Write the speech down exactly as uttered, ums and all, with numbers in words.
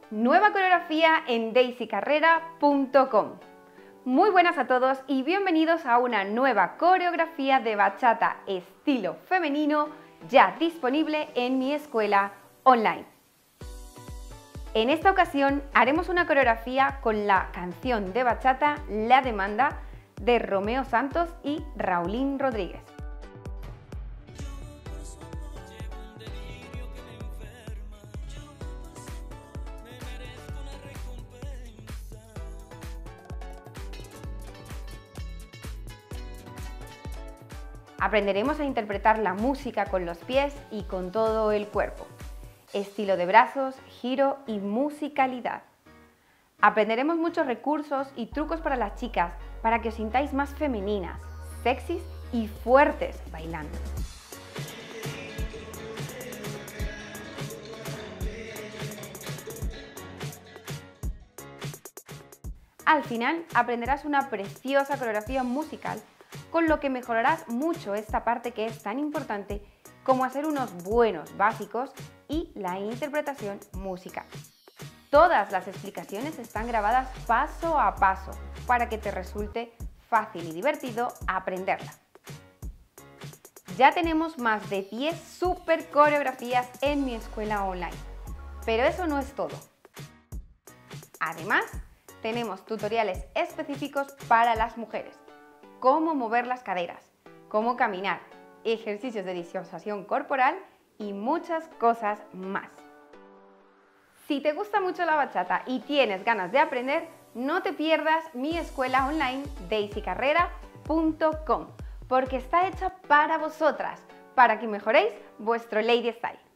Nueva coreografía en daisy carrera punto com. Muy buenas a todos y bienvenidos a una nueva coreografía de bachata estilo femenino ya disponible en mi escuela online. En esta ocasión haremos una coreografía con la canción de bachata La Demanda de Romeo Santos y Raulín Rodríguez. Aprenderemos a interpretar la música con los pies y con todo el cuerpo, estilo de brazos, giro y musicalidad. Aprenderemos muchos recursos y trucos para las chicas para que os sintáis más femeninas, sexys y fuertes bailando. Al final aprenderás una preciosa coreografía musical, con lo que mejorarás mucho esta parte que es tan importante como hacer unos buenos básicos y la interpretación musical. Todas las explicaciones están grabadas paso a paso para que te resulte fácil y divertido aprenderla. Ya tenemos más de diez super coreografías en mi escuela online, pero eso no es todo. Además, tenemos tutoriales específicos para las mujeres, cómo mover las caderas, cómo caminar, ejercicios de disuasión corporal y muchas cosas más. Si te gusta mucho la bachata y tienes ganas de aprender, no te pierdas mi escuela online daisy carrera punto com, porque está hecha para vosotras, para que mejoréis vuestro Lady Style.